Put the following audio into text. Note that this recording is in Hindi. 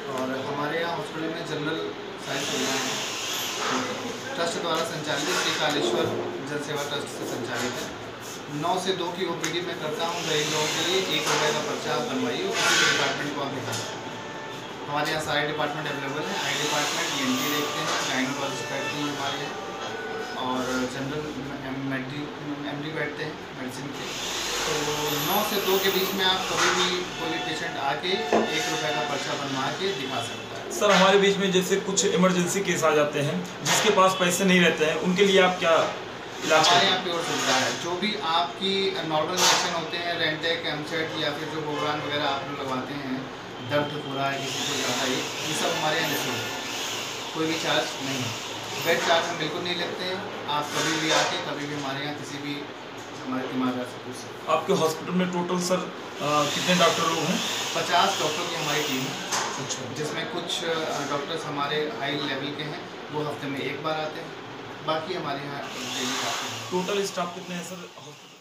और हमारे यहाँ हॉस्पिटल में जनरल सारी सुविधाएँ हैं। ट्रस्ट द्वारा संचालित श्री कालेश्वर जन सेवा ट्रस्ट से संचालित है। 9 से 2 की ओपीडी में करता हूँ। गरीब लोगों के लिए ₹1 का पर्चा आप बनवाइए और किसी भी डिपार्टमेंट को आप दिखा सकते हैं। हमारे यहाँ सारे डिपार्टमेंट अवेलेबल हैं। आई डिपार्टमेंट ENT देखते हैं, गायनोकोलॉजिस्ट बैठती हैं हमारे यहाँ, और जनरल MD बैठते हैं मेडिसिन के। तो 9 से 2 के बीच में आप कभी भी कोई पेशेंट आके ₹1 का पर्चा बनवा के दिखा सकता है। सर, हमारे बीच में जैसे कुछ इमरजेंसी केस आ जाते हैं, जिसके पास पैसे नहीं रहते हैं, उनके लिए आप क्या इलाज? हमारे यहाँ प्योर सुविधा है। जो भी आपकी नॉर्मल इंजेक्शन होते हैं, रेंटेक, एमसेट या फिर जो बोगरान वगैरह आप लोग लगवाते हैं, दर्द हो रहा है किसी को ज़्यादा, ये सब हमारे यहाँ निःशुल्क है, कोई भी चार्ज नहीं है। बेड चार्ज हम बिल्कुल नहीं लेते हैं। आप कभी भी आके कभी भी हमारे यहाँ किसी भी हमारे तीमारदार से पूछ सकते हैं। आपके हॉस्पिटल में टोटल सर कितने डॉक्टर लोग हैं? 50 डॉक्टर की हमारी टीम है, अच्छा। जिसमें कुछ डॉक्टर्स हमारे हाई लेवल के हैं, वो हफ्ते में 1 बार आते हैं, बाकी हमारे यहाँ डेली आते हैं। टोटल स्टाफ कितने हैं सर हॉस्पिटल?